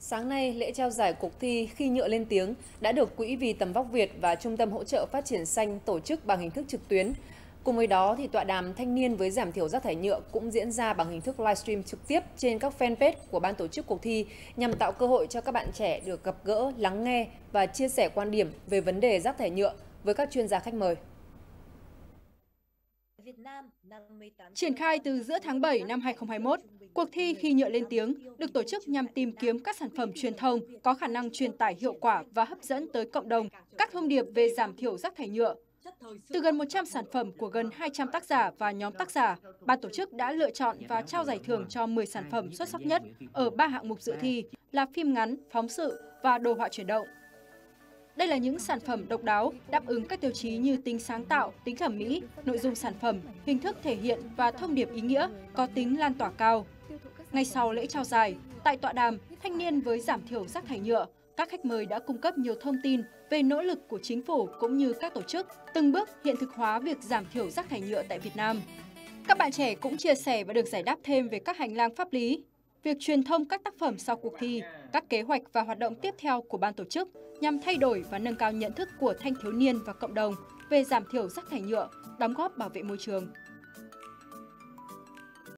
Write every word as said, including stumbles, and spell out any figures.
Sáng nay, lễ trao giải cuộc thi Khi nhựa lên tiếng đã được Quỹ Vì tầm vóc Việt và Trung tâm Hỗ trợ Phát triển xanh tổ chức bằng hình thức trực tuyến. Cùng với đó, thì tọa đàm thanh niên với giảm thiểu rác thải nhựa cũng diễn ra bằng hình thức livestream trực tiếp trên các fanpage của ban tổ chức cuộc thi nhằm tạo cơ hội cho các bạn trẻ được gặp gỡ, lắng nghe và chia sẻ quan điểm về vấn đề rác thải nhựa với các chuyên gia khách mời. Triển khai từ giữa tháng bảy năm hai nghìn không trăm hai mươi mốt, cuộc thi Khi nhựa lên tiếng được tổ chức nhằm tìm kiếm các sản phẩm truyền thông có khả năng truyền tải hiệu quả và hấp dẫn tới cộng đồng các thông điệp về giảm thiểu rác thải nhựa. Từ gần một trăm sản phẩm của gần hai trăm tác giả và nhóm tác giả, ban tổ chức đã lựa chọn và trao giải thưởng cho mười sản phẩm xuất sắc nhất ở ba hạng mục dự thi là phim ngắn, phóng sự và đồ họa chuyển động. Đây là những sản phẩm độc đáo, đáp ứng các tiêu chí như tính sáng tạo, tính thẩm mỹ, nội dung sản phẩm, hình thức thể hiện và thông điệp ý nghĩa, có tính lan tỏa cao. Ngay sau lễ trao giải, tại tọa đàm Thanh niên với giảm thiểu rác thải nhựa, các khách mời đã cung cấp nhiều thông tin về nỗ lực của chính phủ cũng như các tổ chức từng bước hiện thực hóa việc giảm thiểu rác thải nhựa tại Việt Nam. Các bạn trẻ cũng chia sẻ và được giải đáp thêm về các hành lang pháp lý, việc truyền thông các tác phẩm sau cuộc thi, các kế hoạch và hoạt động tiếp theo của ban tổ chức nhằm thay đổi và nâng cao nhận thức của thanh thiếu niên và cộng đồng về giảm thiểu rác thải nhựa, đóng góp bảo vệ môi trường.